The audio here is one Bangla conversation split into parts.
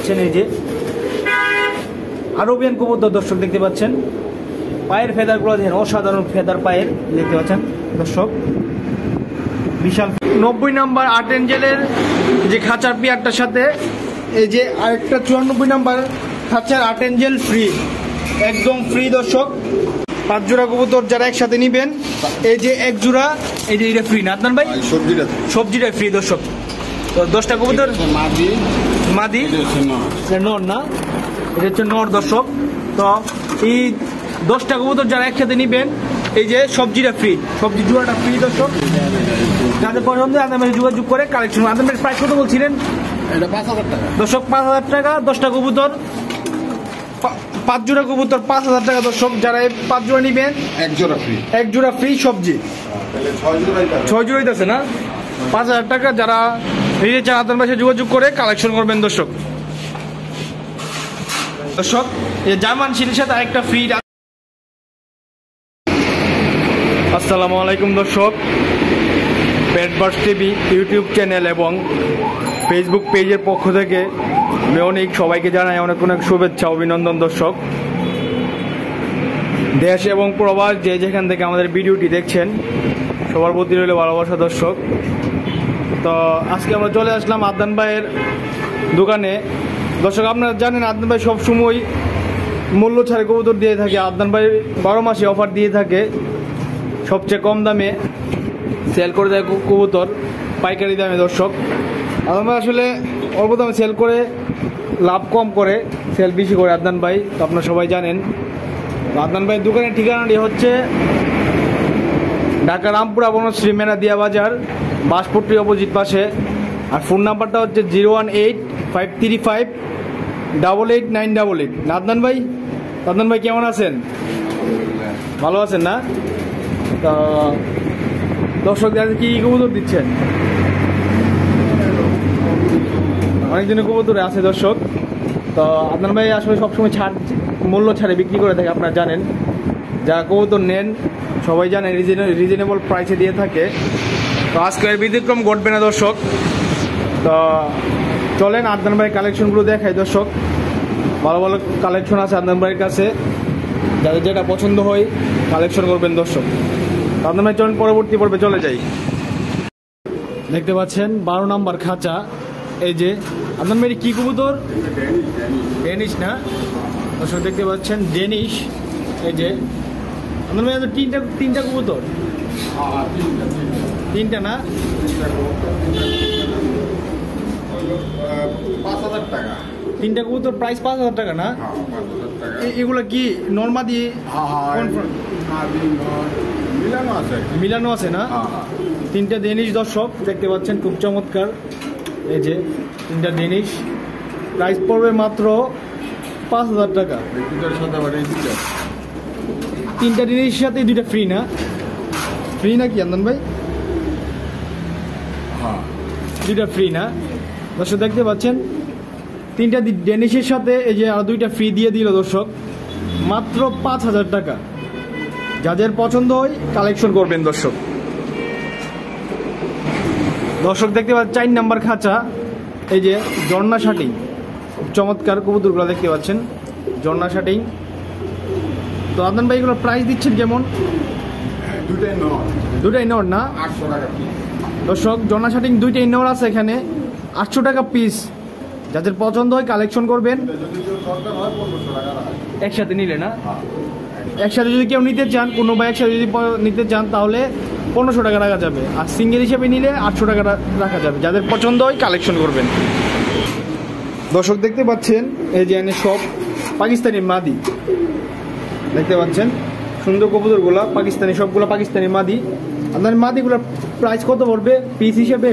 পাচ্ছেন এই যে আরবিয়ান কবুতর দর্শক দেখতে পাচ্ছেন। পায়ের ফেদারগুলো দেখেন, অসাধারণ ফেদার পায়ের দেখতে পাচ্ছেন দর্শক, বিশাল। 90 নাম্বার আর্ট এঞ্জেলের যে খাঁচার পেয়ারটার সাথে এই যে আরেকটা 94 নাম্বার খাঁচার আর্ট এঞ্জেল ফ্রি, একদম ফ্রি দর্শক। 5 জোড়া কবুতর যারা একসাথে নিবেন এই যে 1 জোড়া এই যে এটা ফ্রি না আদনান ভাই? সবজিটা ফ্রি দর্শক। তো 10টা কবুতর মাদি নর না, এটা হচ্ছে নর দর্শক। তো এই 10টা কবুতর যারা একসাথে নিবেন এই যে সবজিটা ফ্রি, সবজি জোড়াটা ফ্রি দর্শক। যাদের পছন্দ আপনার যোগাযোগ করে কালেকশন। আপনাদের প্রাইস কত বলছিলেন? এটা 5000 টাকা দর্শক, 5000 টাকা। 10টা কবুতর 5 জোড়া কবুতর 5000 টাকা দর্শক। যারা 5 জোড়া নিবেন 1 জোড়া ফ্রি সবজি, 6 জোড়াই আছে না, 5000 টাকা। যারা নিজে চান আপনার পাশে যোগাযোগ করে কালেকশন করবেন দর্শক। দর্শক এই জার্মান শিটের সাথে আরেকটা ফ্রি। আসসালামু আলাইকুম দর্শক, পেটবার্স টিভি ইউটিউব চ্যানেল এবং ফেসবুক পেজের পক্ষ থেকে আমি অনেক সবাইকে জানাই অনেক অনেক শুভেচ্ছা অভিনন্দন দর্শক। দেশ এবং প্রবাস যে যেখান থেকে আমাদের ভিডিওটি দেখছেন সবার প্রতি রইল ভালোবাসা দর্শক। তো আজকে আমরা চলে আসলাম আদনান ভাইয়ের দোকানে দর্শক। আপনারা জানেন আদনান ভাই সবসময় মূল্য ছাড়ে কবুতর দিয়ে থাকে। আদনান ভাই 12 মাসে অফার দিয়ে থাকে, সবচেয়ে কম দামে সেল করে দেয় কবুতর, পাইকারি দামে দর্শক। আদনান ভাই আসলে অল্প দামে সেল করে লাভ কম করে, সেল বেশি করে আদনান ভাই, তো আপনারা সবাই জানেন। আদনান ভাইয়ের দোকানের ঠিকানাটি হচ্ছে ঢাকা রামপুরা বনশ্রী মেনাদিয়া বাজার, বাসপট্টির অপোজিট পাশে। আর ফোন নাম্বারটা হচ্ছে 018-535-88988। আদনান ভাই, আদনান ভাই কেমন আছেন? ভালো আছেন না? তো দর্শক কি কবুতর দিচ্ছেন? অনেক দিনের কবুতর আছে দর্শক। তো আদনান ভাই আসলে সবসময় ছাড়, মূল্য ছাড়ে বিক্রি করে থাকে, আপনারা জানেন। যারা কবুতর নেন সবাই জানেন রিজনেবল প্রাইসে দিয়ে থাকে। তো আজকে এর ব্যতিক্রম ঘটবে না দর্শক। তো চলেন আদনান ভাইয়ের কালেকশনগুলো দেখাই দর্শক। ভালো ভালো কালেকশন আছে আদনান ভাইয়ের কাছে, যাদের যেটা পছন্দ হয় কালেকশন করবেন দর্শক। আদনান ভাই চলেন পরবর্তী পর্বে চলে যাই। দেখতে পাচ্ছেন 12 নাম্বার খাঁচা, এই যে আদনান ভাই কি কবুতর? ডেনিশ না দর্শক, দেখতে পাচ্ছেন ডেনিশ। এই যে আদনান ভাই তিনটা কবুতর, 3টা না? 5000 টাকা 3টা কবুতর, প্রাইস 5000 টাকা না? এগুলো কি নর্মাদি মিলানো আছে না? 3টা ডেনিশ দর্শক দেখতে পাচ্ছেন, খুব চমৎকার। এই যে 3টা ডেনিশ, প্রাইস পড়বে মাত্র 5000 টাকা। 3টা ডেনিশের সাথে 2টা ফ্রি না? ফ্রি নাকি আদনান ভাই? 2টা ফ্রি না দর্শক, দেখতে পাচ্ছেন 3টা ডেনিশের সাথে এই যে আর 2টা ফ্রি দিয়ে দিল দর্শক, মাত্র 5000 টাকা। যাদের পছন্দ হয় কালেকশন করবেন দর্শক। দর্শক দেখতে পাচ্ছেন 4 নাম্বার খাঁচা, এই যে ঝর্ণা শাটিং, খুব চমৎকার কবুতরগুলো দেখতে পাচ্ছেন, ঝর্ণা শাটিং। তো আদনান ভাই এগুলোর প্রাইস দিচ্ছেন কেমন? দুটাই নর না? 800 টাকা দর্শক ঝর্ণা শাটিং 2টাই নর আছে এখানে, 800 টাকা পিস। যাদের পছন্দ হয় কালেকশন করবেন। একসাথে নিলে না? একসাথে যদি কেউ নিতে চান, কোনো ভাই একসাথে যদি নিতে চান তাহলে 1500 টাকা রাখা যাবে, আর সিঙ্গেল হিসেবে নিলে 800 টাকা রাখা যাবে। যাদের পছন্দ হয় কালেকশন করবেন। দর্শক দেখতে পাচ্ছেন এই যে এনে সব পাকিস্তানি মাদি দেখতে পাচ্ছেন, সুন্দর কবুতরগুলা পাকিস্তানি, সবগুলো পাকিস্তানি মাদি। আপনার মাদিগুলোর প্রাইস কত পড়বে পিস হিসেবে?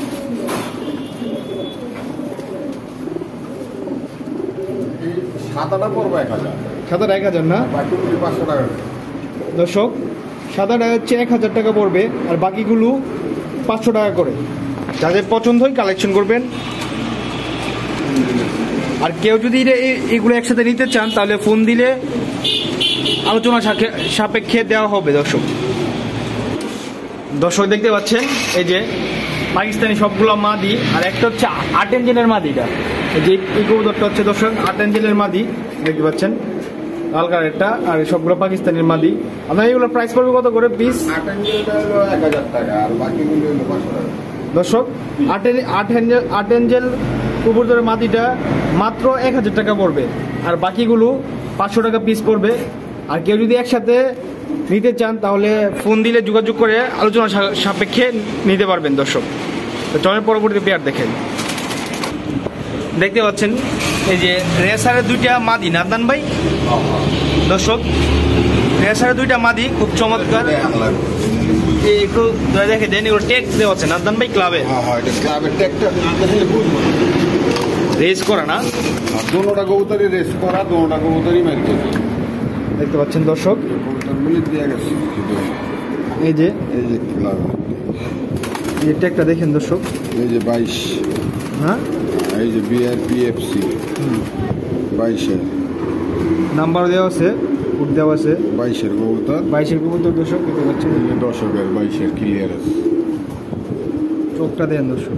সাদাটা পড়বে 1000, সাদাটা 1000 না? 500 টাকা দর্শক, সাদাটা হচ্ছে 1000 টাকা পড়বে, আর বাকিগুলো 500 টাকা করে। যাদের পছন্দ হয় কালেকশন করবেন। আর কেউ যদি এগুলো একসাথে নিতে চান তাহলে ফোন দিলে আলোচনা সাপেক্ষে দেওয়া হবে দর্শক। দর্শক দেখতে পাচ্ছেন এই যে পাকিস্তানি সবগুলো মাদি, আর একটা হচ্ছে 8 ইঞ্চিনের মাদিটা, যে এই কবুতরটা হচ্ছে দর্শক 8 এঞ্জেলের মাদি দেখতে পাচ্ছেন, লাল কালারটা, আর সবগুলো পাকিস্তানের মাদি। আপনার এগুলোর প্রাইস পড়বে কত করে পিস? 8 এঞ্জেলটা হলো 1000 টাকা, আর বাকিগুলো হলো 500 টাকা। দর্শক 8 এঞ্জেল কবুতরের মাদিটা মাত্র 1000 টাকা পড়বে, আর বাকিগুলো 500 টাকা পিস পড়বে। আর কেউ যদি একসাথে নিতে চান তাহলে ফোন দিলে যোগাযোগ করে আলোচনা সাপেক্ষে নিতে পারবেন দর্শক। তো চলেন পরবর্তী পেয়ার দেখেন। দেখতে পাচ্ছেন এই যে রেসারের দুইটা মাদি না আদনান ভাই? দর্শক রেসারের দুইটা মাদি খুব চমৎকার, একটু দেখে দেন, এগুলো ট্যাগ দেওয়া আছে না আদনান ভাই ক্লাবে? হ্যাঁ, এটা ক্লাবের ট্যাগটা রেস করা না? দোনোটা কবুতরই রেস করা, দোনোটা কবুতরই মারতে। দেখতে পাচ্ছেন দর্শক, কবুতরগুলি দিয়ে গেছে। এই যে ক্লাব, এই ট্যাগটা দেখেন দর্শক, এই যে 22, হ্যাঁ এই যে BRPFC 22-এর নাম্বার দেওয়া আছে, কোড দেওয়া আছে, 22-এর কবুতর, 22-এর কবুতর দর্শক দেখতে পাচ্ছেন। এই যে দর্শকের 22-এর ক্লিয়ার আছে, চোখটা দেন দর্শক।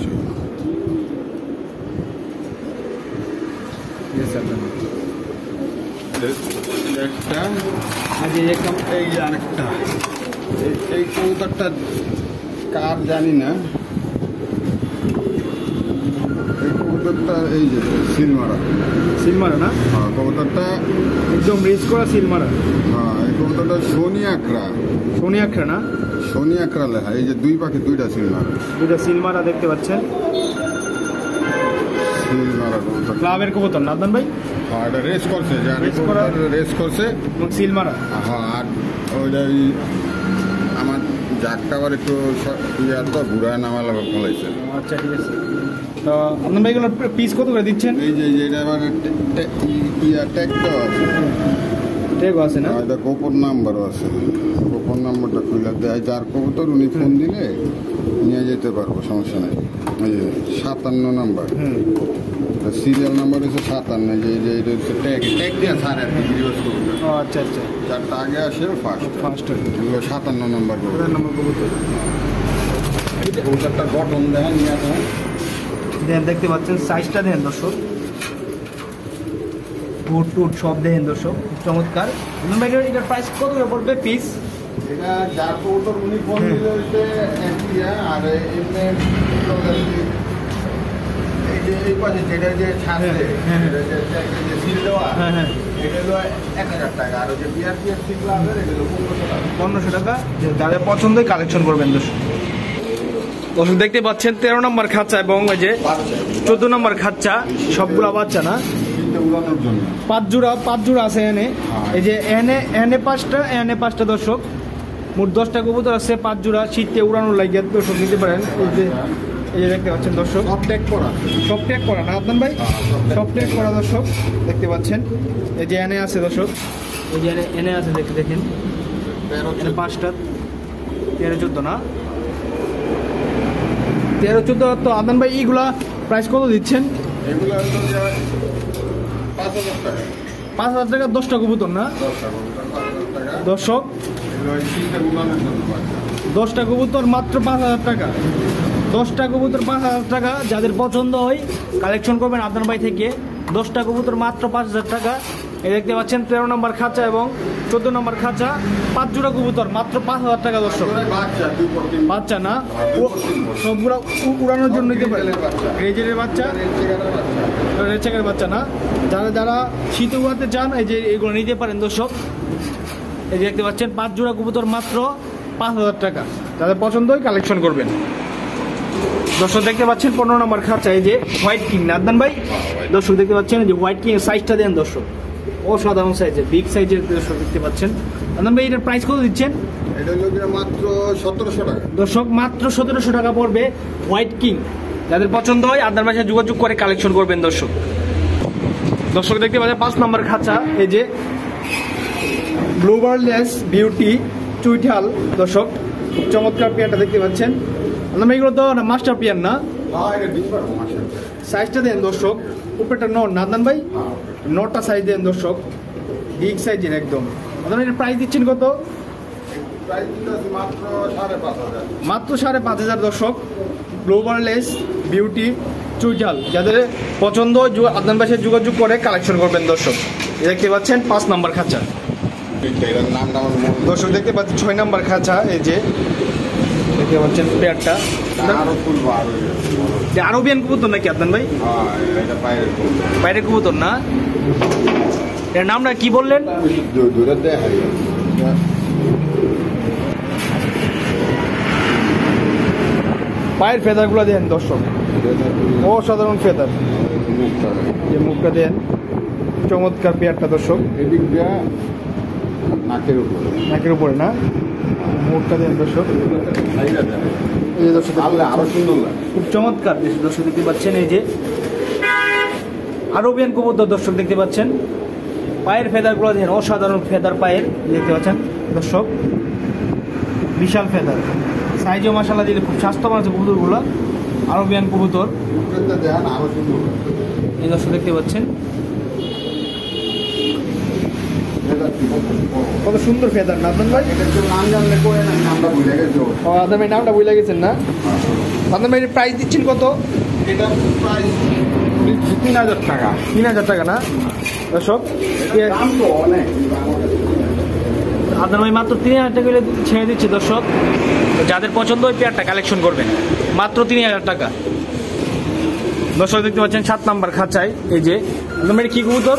একটা আজ এই যে আরেকটা, এই কবুতরটা কার জানি না, এই কবুতরটা এই যে সিলমারা, সিলমারা না? হ্যাঁ কবুতরটা একদম রেস করা সিলমারা। হ্যাঁ এই কবুতরটা সোনি আখড়া, সোনি আখড়া না? সোনি আখড়া লেখা, এই যে দুই পাখি দুইটা সিলমারা, দুইটা সিলমারা দেখতে পাচ্ছেন, সিলমারা কবুতর ক্লাবের কবুতর না আদনান ভাই? হ্যাঁ এটা রেস করছে, যে রেস করা? রেস করছে। এবং সিলমারা হ্যাঁ আর ওইটা আমার জাকটা আবার একটু ইয়ার তো ঘুরায় নামা ফলাইছে। আচ্ছা ঠিক আছে। তো আদনান ভাই এগুলোর পিস কত করে দিচ্ছেন? এই যে এটা আবার ট্যাগটা আছে, ট্যাগও আছে না? এটা গোপন নাম্বারও আছে, গোপন নাম্বারটা খুলে দেয়, যার কবুতর উনি ফোন দিলে নিয়ে যেতে পারবো, সমস্যা নেই। এই যে 57 নাম্বার, সিরিয়াল নাম্বার হচ্ছে 57, যে এটা হচ্ছে ট্যাগ দিয়ে ছাড়ে আর কি, রিভার্স কবুতর। ও আচ্ছা আচ্ছা, যারটা আগে আসে ফার্স্ট, এগুলো 57 নাম্বার নম্বর কবুতর। কবুতরটা গঠন দেয় নিয়ে আসেন, দেন দেখতে পাচ্ছেন, সাইজটা দেন দর্শক, বুট টুট সব দেখেন দর্শক, চমৎকার। আদনান ভাই এটার প্রাইস কত করে পড়বে পিস? এটা যার কবুতর উনি ফোন দিলে হচ্ছে একই, আর এমনি এই যে এই পাশে যেটা যে ছাড়ে, হ্যাঁ, এটা যে সিল দেওয়া, হ্যাঁ হ্যাঁ, এটা হলো 1000 টাকা, আর ওই যে BRPFC ক্লাবের এটা হলো 1500 টাকা। 1500 টাকা। যাদের পছন্দই কালেকশন করবেন দর্শক। দর্শক দেখতে পাচ্ছেন 13 নম্বর খাঁচা এবং ওই যে 14 নম্বর খাঁচা, সবগুলা বাচ্চা না? এটা উড়ানোর জন্য 5 জোড়া আছে এনে, এই যে এনে 5টা দর্শক, মোট 10টা কবুতর আছে, 5 জোড়া শীতে উড়ানোর লাগিয়ে দর্শক নিতে পারেন। এই যে দেখতে পাচ্ছেন দর্শক, সব ট্যাগ করা, সব ট্যাগ করা না আদনান ভাই? সব ট্যাগ করা দর্শক দেখতে পাচ্ছেন। এই যে এনে আছে দর্শক, এই যে এনে আছে দেখেন, 5টা 13-14 না? 13-14। তো আদনান ভাই এইগুলা প্রাইস কত দিচ্ছেন? এগুলো হলো যে 5000 টাকা, 5000 টাকা 10টা কবুতর না? 10টা কবুতর 5000 টাকা। দর্শক এগুলো ওই শীতে উড়ানোর জন্য বাচ্চা। 10টা কবুতর মাত্র 5000 টাকা, 10টা কবুতর 5000 টাকা। যাদের পছন্দ হয় কালেকশন করবেন আদনান ভাই থেকে। 10টা কবুতর মাত্র 5000 টাকা। এই দেখতে পাচ্ছেন 13 নম্বর খাঁচা এবং 14 নম্বর খাঁচা, 5 জোড়া কবুতর মাত্র 5000 টাকা দর্শক। বাচ্চা 2 বাচ্চা না? সবগুলা উড়ানোর জন্য নিতে পারেন। রেজের বাচ্চা, রেচেকের বাচ্চা না? যারা শীতে উড়াতে চান এই যে এগুলো নিতে পারেন দর্শক। এই যে দেখতে পাচ্ছেন 5 জোড়া কবুতর মাত্র 5000 টাকা। যাদের পছন্দ হয় কালেকশন করবেন দর্শক। দেখতে পাচ্ছেন 15 নম্বর খাঁচা, এই যে হোয়াইট কিং না আদনান ভাই? দর্শক দেখতে পাচ্ছেন এই যে হোয়াইট কিং এর সাইজটা দেন দর্শক, অসাধারণ সাইজের, বিগ সাইজের দর্শক দেখতে পাচ্ছেন। আদনান ভাই এটার প্রাইস কত দিচ্ছেন? এটা হলো মাত্র 1700 টাকা দর্শক, মাত্র 1700 টাকা পড়বে হোয়াইট কিং। যাদের পছন্দ হয় আদনান ভাইয়ের সাথে যোগাযোগ করে কালেকশন করবেন দর্শক। দর্শক দেখতে পাচ্ছেন 5 নম্বর খাঁচা, এই যে গ্লোবারলেস বিউটি চুইঠাল দর্শক, চমৎকার পেয়ারটা দেখতে পাচ্ছেন। আদনান ভাই এগুলো তো মাস্টার পেয়ার না? সাইজটা দেন দর্শক, উপরেটা নট না আদনান ভাই? নটটা সাইজ দেন দর্শক, বিগ সাইজের একদম। আদনান এর প্রাইস দিচ্ছেন কত? মাত্র 5500 মাত্র 5500 দর্শক। গ্লোবারলেস বিউটি চুইটাল, যাদের পছন্দ আদনান ভাইয়ের সাথে যোগাযোগ করে কালেকশন করবেন দর্শক। দেখতে পাচ্ছেন 5 নম্বর খাঁচা। দর্শক দেখতে পাচ্ছেন 6 নম্বর খাঁচা। এই যে দেখতে পাচ্ছেন পেয়ারটা আরবিয়ান কবুতর নাকি আদনান ভাই? বাইরের কবুতর না? এর নামটা কি বললেন? পায়ের ফেদার গুলো দেন দর্শক, অসাধারণ ফেদার। যে মুখটা দেন, চমৎকার পেয়ারটা দর্শক। নাকের উপরে না, মুখটা দেন দর্শক। এই দর্শক আরো সুন্দর, খুব চমৎকার দর্শক দেখতে পাচ্ছেন। এই যে আরবিয়ান কবুতর দর্শক দেখতে পাচ্ছেন। পায়ের ফেদার গুলো দেখেন, অসাধারণ ফেদার পায়ের দেখতে পাচ্ছেন দর্শক, বিশাল ফেদার। সাইজও মাশাআল্লাহ দিলে খুব স্বাস্থ্যবান আছে কবুতর গুলো, আরবিয়ান কবুতর। এই দর্শক দেখতে পাচ্ছেন কত সুন্দর ফেদার না আদনান ভাই? নাম জানলে নামটা ভুলে গেছে। ও আদনান ভাই নামটা ভুলে গেছেন না? আদনান ভাই প্রাইস দিচ্ছেন কত? এটা প্রাইস 3000 টাকা। 3000 টাকা না দর্শক? দাম তো অনেক। আদনান ভাই মাত্র 3000 টাকা ছেড়ে দিচ্ছে দর্শক। যাদের পছন্দ ওই পেয়ারটা কালেকশন করবেন, মাত্র 3000 টাকা। দর্শক দেখতে পাচ্ছেন 7 নাম্বার খাঁচায়। এই যে আদনান ভাই কি কবুতর?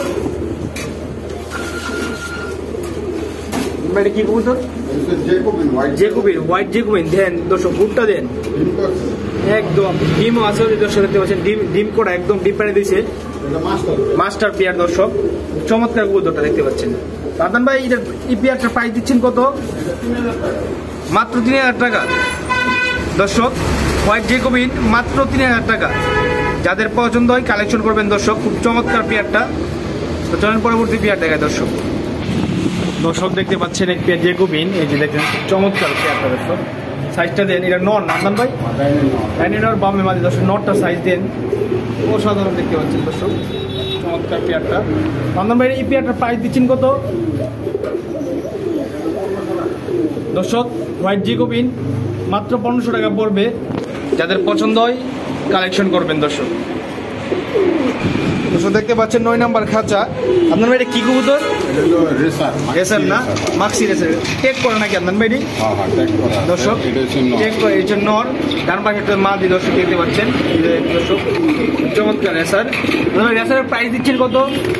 কি কবুতর? Jacobin, white Jacobin. দেন দর্শক বুটটা দেন, একদম ডিমও আছে দর্শক দেখতে পাচ্ছেন। ডিম করা একদম ডিম পানি দিয়েছে, মাস্টার পেয়ার দর্শক। চমৎকার কবুতরটা দেখতে পাচ্ছেন। আদনান ভাই এই পেয়ারটা প্রাইস দিচ্ছেন কত? মাত্র 3000 টাকা দর্শক। হোয়াইট জেকোবিন মাত্র 3000 টাকা। যাদের পছন্দ হয় কালেকশন করবেন দর্শক। খুব চমৎকার পেয়ারটা। তো চলেন পরবর্তী পেয়ার দেখায় দর্শক। দর্শক দেখতে পাচ্ছেন এক পেয়ার জেকোবিন। এই যে দেখেন চমৎকার পেয়ারটা দর্শক। সাইজটা দেন, এটা নর না আদনান ভাই? ডাইনিডর বামে মাঝে দর্শক নটটা সাইজ দেন, অসাধারণ দেখতে পাচ্ছেন দর্শক। চমৎকার পেয়ারটা। আদনান ভাই এই পেয়ারটার প্রাইস দিচ্ছেন কত দর্শক? হোয়াইট জেকোবিন মাত্র 1500 টাকা পড়বে। যাদের পছন্দ হয় কালেকশন করবেন দর্শক। দর্শক দেখতে পাচ্ছেন 9 নাম্বার খাঁচা। আদনান ভাই এটা কি কবুতর? রেসার না, মাক্সি রেসার। টেক করে নাকি আদনান ভাই? দর্শক টেক করে, এই জন্য ডান পাশে মাদি দর্শক দেখতে পাচ্ছেন দর্শক। চমৎকার রেসার। রেসারের প্রাইস দিচ্ছেন কত?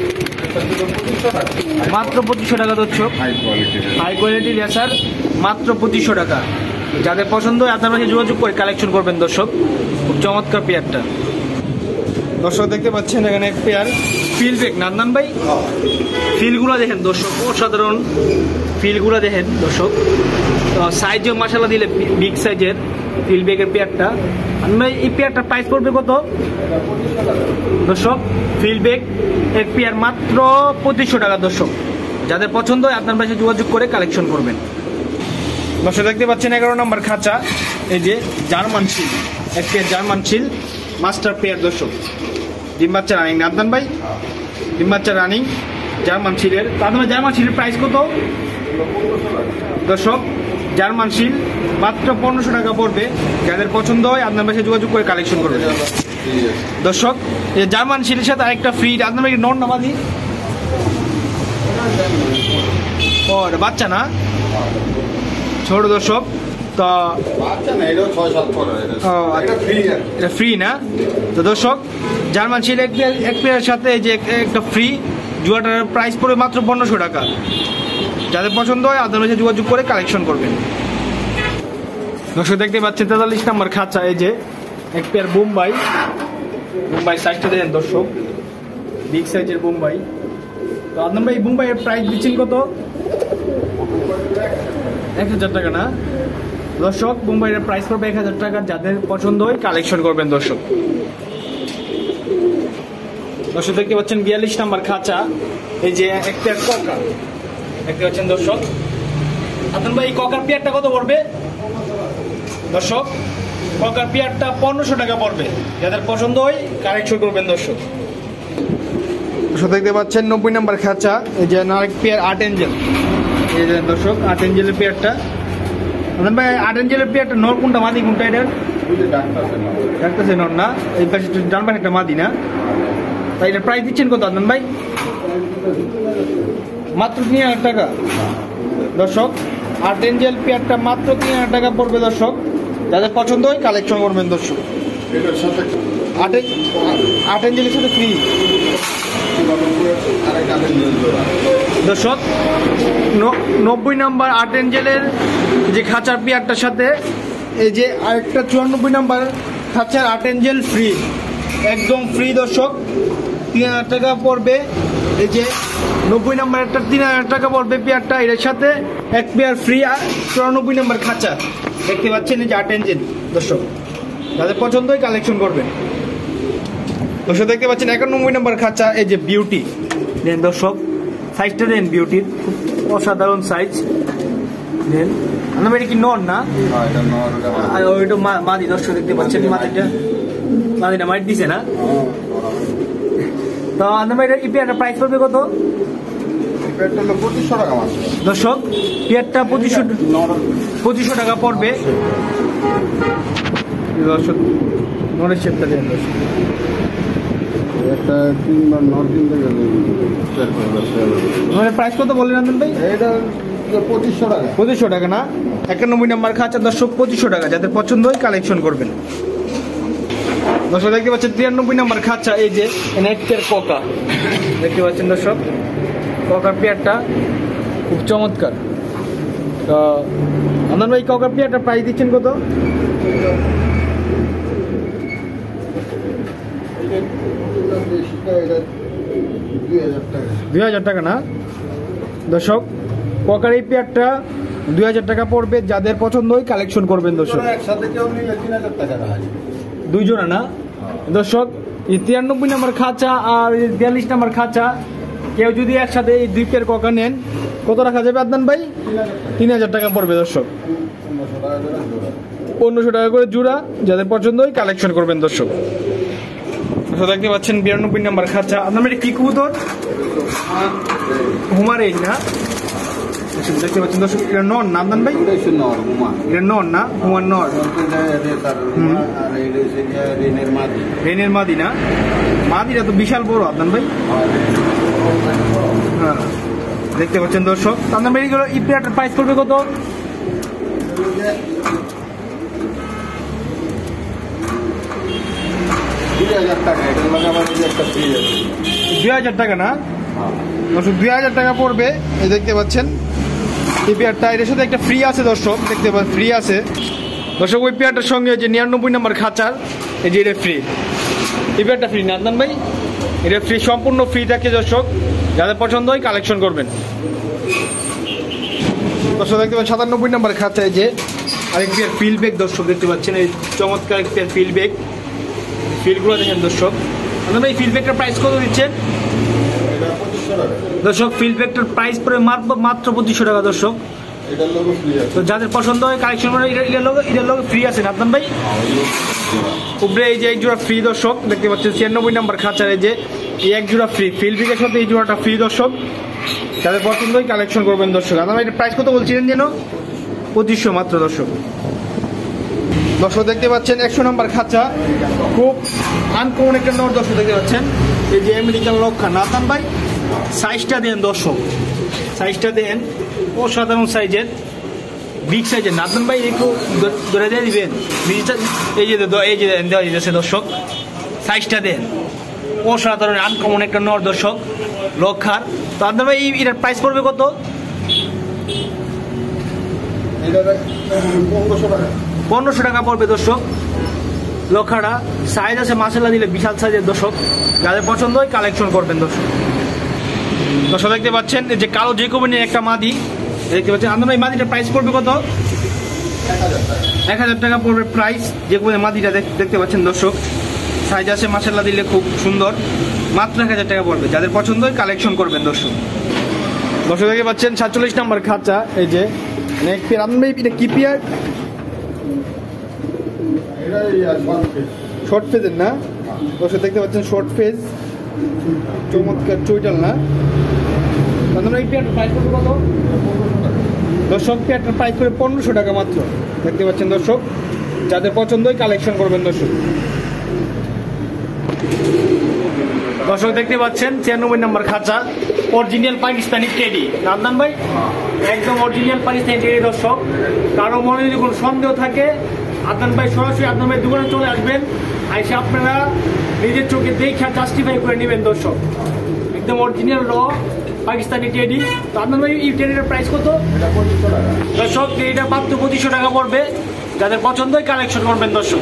মাত্র 2500 টাকা দর্শক। হাই কোয়ালিটি রেসার মাত্র 2500 টাকা। যাদের পছন্দ হয় আপনার কাছে যোগাযোগ করে কালেকশন করবেন দর্শক। খুব চমৎকার পেয়ারটা দর্শক দেখতে পাচ্ছেন। এখানে এক পেয়ার ফিল বেক না আদনান ভাই? ফিলগুলো দেখেন দর্শক, অসাধারণ ফিলগুলো দেখেন দর্শক। সাইজও মাশাআল্লাহ দিলে বিগ সাইজের ফিল বেকের পেয়ারটা। আদনান ভাই এই পেয়ারটার প্রাইস পড়বে কত দর্শক? ফিল বেক এক পেয়ার মাত্র 2500 টাকা দর্শক। যাদের পছন্দ হয় আপনার কাছে যোগাযোগ করে কালেকশন করবেন দর্শক। দেখতে পাচ্ছেন 11 নম্বর খাঁচা। এই যে জার্মান শিল, এক পেয়ার জার্মান শিল মাস্টার পেয়ার দর্শক। ডিম বাচ্চা রানিং না আদনান ভাই? ডিম বাচ্চা রানিং জার্মান শিলের। তাহলে জার্মান শিলের প্রাইস কত দর্শক? জার্মান শিল মাত্র 1500 টাকা পড়বে। যাদের পছন্দ হয় আপনার কাছে যোগাযোগ করে কালেকশন করবেন দর্শক। এই জার্মান শিলের সাথে আরেকটা ফ্রি। আদনান ভাই নন না মাদি? ও বাচ্চা না, ছোট দর্শক। তো এটা ফ্রি না তো দর্শক? জার্মান শিল এক পেয়ারের সাথে যে একটা ফ্রি জুয়াটার প্রাইস পড়বে মাত্র 1500 টাকা। যাদের পছন্দ হয় আপনার কাছে যোগাযোগ করে কালেকশন করবেন দর্শক। দেখতে পাচ্ছেন 43 নম্বর খাঁচা। এই যে এক পেয়ার বোম্বাই। বোম্বাই সাইজটা দেখেন দর্শক, বিগ সাইজের বোম্বাই। তো আদনান ভাই বোম্বাইয়ের প্রাইস দিচ্ছেন কত? 1000 টাকা না দর্শক? বোম্বাইয়ের প্রাইস পড়বে 1000 টাকা। যাদের পছন্দ হয় কালেকশন করবেন দর্শক। দর্শক দেখতে পাচ্ছেন 42 নম্বর খাঁচা। এই যে একটা ককা দেখতে পাচ্ছেন দর্শক। আদনান ভাই এই ককার পেয়ারটা কত পড়বে দর্শক? ককার পেয়ারটা 1500 টাকা পড়বে। যাদের পছন্দ হয় কালেকশন করবেন দর্শক। দর্শক দেখতে পাচ্ছেন 90 নম্বর খাঁচা। এই যে আরেক পেয়ার আর্ট এঞ্জেল। এই যে দর্শক আর্ট এঞ্জেলের পেয়ারটা। আদনান ভাই আর্ট এঞ্জেলের পেয়ারটা নর কোনটা মাদি কোনটা? এটার ডাক্তার নর না, এই পাশে ডান পাশে একটা মাদি না। তাই এটা প্রাইস দিচ্ছেন কত আদনান ভাই? মাত্র 3000 টাকা দর্শক। আট এঞ্জেল পেয়ারটা মাত্র 3000 টাকা পড়বে দর্শক। যাদের পছন্দ হয় কালেকশন করবেন দর্শক। আট এঞ্জেলের সাথে ফ্রি দর্শক। 90 নাম্বার আট এঞ্জেলের যে খাঁচার পেয়ারটার সাথে এই যে আরেকটা 94 নাম্বার খাঁচার আট এঞ্জেল ফ্রি, একদম ফ্রি দর্শক। 3000 টাকা পড়বে। এই যে 90 নাম্বার একটা 3000 টাকা পড়বে পেয়ারটা, এর সাথে এক পেয়ার ফ্রি। 94 নাম্বার খাঁচা দেখতে পাচ্ছেন এই যে আট এঞ্জেল দর্শক। যাদের পছন্দ হয় কালেকশন করবেন দর্শক। দেখতে পাচ্ছেন 91 নাম্বার খাঁচা, এই যে বিউটি দেন দর্শক। সাইজটা দেন বিউটির, খুব অসাধারণ সাইজ দেন। আমরা এটা কি নর না, আর ওইটা মাদি দর্শক। দেখতে পাচ্ছেন মাদিটা মাইট দিছে না। তো আমরা এটা পেয়ারটা প্রাইস পড়বে কত দর্শক? পেয়ারটা 2500 টাকা পড়বে দর্শক। নরের শেপটা দেন দর্শক। প্রাইস কত বললেন আনন্দ ভাই? এটা 2500 টাকা। 2500 টাকা না? 91 নাম্বার খাঁচা দর্শক 2500 টাকা। যাদের পছন্দ হয় কালেকশন করবেন দর্শক। দেখতে পাচ্ছেন 93 নাম্বার খাঁচা, এই যে নেটের কোকা দেখতে পাচ্ছেন দর্শক। কোকার পেয়ারটা খুব চমৎকার। তো আনন্দ ভাই কোকার পেয়ারটা প্রাইস দিচ্ছেন কত? 2000 টাকা না দর্শক। কোকার এই পেয়ারটা 2000 টাকা পড়বে। যাদের পছন্দ হয় কালেকশন করবেন দর্শক। একসাথে কেউ নিলে 3000 টাকা রাখা যায়। 2 জোড়া না দর্শক। এই 93 নাম্বার খাঁচা আর 42 নাম্বার খাঁচা কেউ যদি একসাথে এই 2 পেয়ার কোকা নেন কত রাখা যাবে আদনান ভাই? 3000 টাকা পড়বে দর্শক। 1500 টাকা করে জোড়া। যাদের পছন্দ হয় কালেকশন করবেন দর্শক। দেখতে পাচ্ছেন 92 নাম্বার খাঁচা। আপনার এটা কি কবুতর? হুমার এই না দেখতে পাচ্ছেন দর্শক। এটা নর না আদনান ভাই? এটা নর না, হুমার নর। রেনের মাদি না? মাদিটা তো বিশাল বড় আদনান ভাই। হ্যাঁ দেখতে পাচ্ছেন দর্শক। আদনান ভাই এগুলো এই পেয়ারটার প্রাইস পড়বে কত? 2000 টাকা। এটার মধ্যে আমার একটা ফ্রি আছে। 2000 টাকা না দর্শক? 2000 টাকা পড়বে। এই দেখতে পাচ্ছেন এই পেয়ারটা, এর সাথে একটা ফ্রি আছে দর্শক। দেখতে পাচ্ছেন ফ্রি আছে দর্শক। ওই পেয়ারটার সঙ্গে যে 99 নাম্বার খাঁচার এই যে এটা ফ্রি। এই পেয়ারটা ফ্রি না আদনান ভাই? এটা ফ্রি, সম্পূর্ণ ফ্রি থাকে দর্শক। যাদের পছন্দ হয় কালেকশন করবেন দর্শক। দেখতে পাচ্ছেন 97 নাম্বার খাঁচায় যে আরেক পেয়ার ফিল ব্যাগ দর্শক। দেখতে পাচ্ছেন এই চমৎকার এক পেয়ার ফিল ব্যাগ। ফিলগুলো দেখেন দর্শক। আপনারা এই ফিল ব্যাগটার প্রাইস কত দিচ্ছেন দর্শক? ফিল ব্যাগটার প্রাইস পড়ে মাত্র 2500 টাকা দর্শক। তো যাদের পছন্দ হয় কালেকশন করে। এটার লোক ফ্রি আছে না আদনান ভাই? উপরে এই যে এক জোড়া ফ্রি দর্শক। দেখতে পাচ্ছেন 96 নাম্বার খাঁচার এই যে এই এক জোড়া ফ্রি। ফিল ব্যাগের সাথে এই জোড়াটা ফ্রি দর্শক। যাদের পছন্দ হয় কালেকশন করবেন দর্শক। আদনান ভাই এটার প্রাইস কত বলছিলেন যেন? 2500 মাত্র দর্শক। দর্শক দেখতে পাচ্ছেন 100 নাম্বার খাঁচা, খুব আনকমন একটা নর দর্শক। দেখতে পাচ্ছেন এই যে আমেরিকান লক্ষা না আদনান ভাই? সাইজটা দেন দর্শক, সাইজটা দেন অসাধারণ সাইজের, বিগ সাইজের না আদনান ভাই? একটু ধরে দিয়ে দিবেন। এই যে দেওয়া যেতেছে দর্শক। সাইজটা দেন অসাধারণ আনকমন একটা নর দর্শক লক্ষার। তো আদনান ভাই এটার প্রাইস পড়বে কত? 1500 টাকা পড়বে দর্শক। লক্ষাটা সাইজ আছে মাসাল্লাহ দিলে বিশাল সাইজের দর্শক। যাদের পছন্দ হয় কালেকশন করবেন দর্শক। দর্শক দেখতে পাচ্ছেন যে কালো যে কোম্পানির একটা মাদি দেখতে পাচ্ছেন। আদনান ভাই মাদিটার প্রাইস পড়বে কত? 1000 টাকা পড়বে প্রাইস। যে কোম্পানির মাদিটা দেখতে পাচ্ছেন দর্শক। সাইজ আছে মাসাল্লাহ দিলে খুব সুন্দর। মাত্র 1000 টাকা পড়বে। যাদের পছন্দ হয় কালেকশন করবেন দর্শক। দর্শক দেখতে পাচ্ছেন 47 নাম্বার খাঁচা, এই যে আদনান ভাই এটা কি পেয়ার? শর্ট ফেজের না দর্শক? দেখতে পাচ্ছেন শর্ট ফেজ, চমৎকার চুইটাল না? এই পেয়ারটার প্রাইস করবে কত দর্শক? পেয়ারটার প্রাইস করে 1500 টাকা মাত্র। দেখতে পাচ্ছেন দর্শক যাদের পছন্দই কালেকশন করবেন দর্শক। দর্শক দেখতে পাচ্ছেন 96 নম্বর খাঁচা, অরিজিনাল পাকিস্তানি টেডি। আদনান ভাই একদম অরিজিনাল পাকিস্তানি টেডি দর্শক। কারো মনে যদি কোনো সন্দেহ থাকে আদনান ভাই সরাসরি আদনান ভাই দোকানে চলে আসবেন, এসে আপনারা নিজের চোখে দেখে জাস্টিফাই করে নেবেন দর্শক। একদম অরিজিনাল র পাকিস্তানি টেডি। তো আদনান ভাই এই টেডিটার প্রাইস কত? দর্শক টেডিটা মাত্র 2500 টাকা পড়বে, যাদের পছন্দই কালেকশন করবেন দর্শক।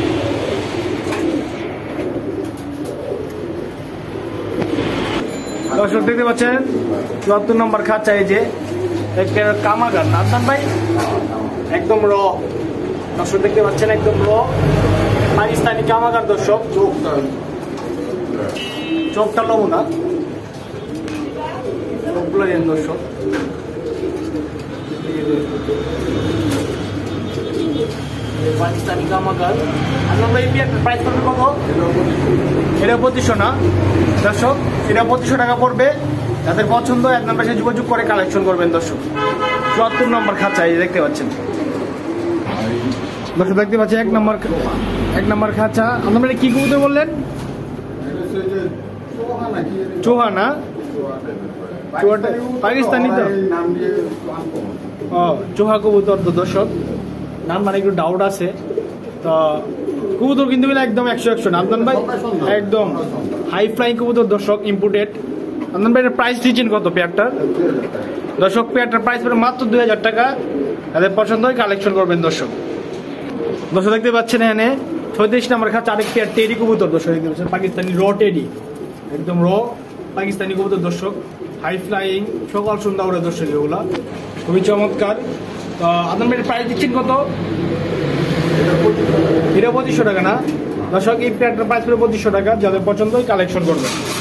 দর্শক দেখতে পাচ্ছেন 74 নম্বর খাঁচা, এই যে একটা কামাগার। আদনান ভাই একদম র দর্শক দেখতে পাচ্ছেন, একদম র পাকিস্তানি কামাগার দর্শক। চোখটা লবো না, চোখগুলো দেন দর্শক। পাকিস্তানি কামাগার। আদনান ভাই প্রাইস পড়বে কত? এটা 2500 না দর্শক, এটা 2500 টাকা পড়বে। যাদের পছন্দ এক নম্বর সাথে যোগাযোগ করে কালেকশন করবেন দর্শক। 74 নম্বর খাঁচা, এই দেখতে পাচ্ছেন দর্শক, দেখতে পাচ্ছেন এক নম্বর খাঁচা। আপনারা কি কবুতর বললেন? চোহানা, পাকিস্তানি তো চোহা কবুতর তো দর্শক, নাম মানে একটু ডাউট আছে। তো কবুতর কিন্তু একদম 100 না আদনান ভাই, একদম হাই ফ্লাইং কবুতর দর্শক, ইম্পোর্টেড। আদনান ভাই প্রাইস দিচ্ছেন কত পেয়ারটার? দর্শক পেয়ারটার প্রাইস পড়ে মাত্র 2000 টাকা। তাদের পছন্দ হয় কালেকশন করবেন দর্শক। দর্শক দেখতে পাচ্ছেন এখানে 36 নম্বর খাঁচা আরেক পেয়ার টেডি কবুতর দর্শক দেখতে পাচ্ছেন, পাকিস্তানি র টেডি, একদম র পাকিস্তানি কবুতর দর্শক, হাই ফ্লাইং, সকাল সন্ধ্যা ওরা দর্শক, এগুলা খুবই চমৎকার। তো আদনান ভাই প্রাইস দিচ্ছেন কত? এটা 2500 টাকা না দর্শক, এই পেয়ারটার প্রাইস পড়ে 2500 টাকা। যাদের পছন্দ হয় কালেকশন করবেন।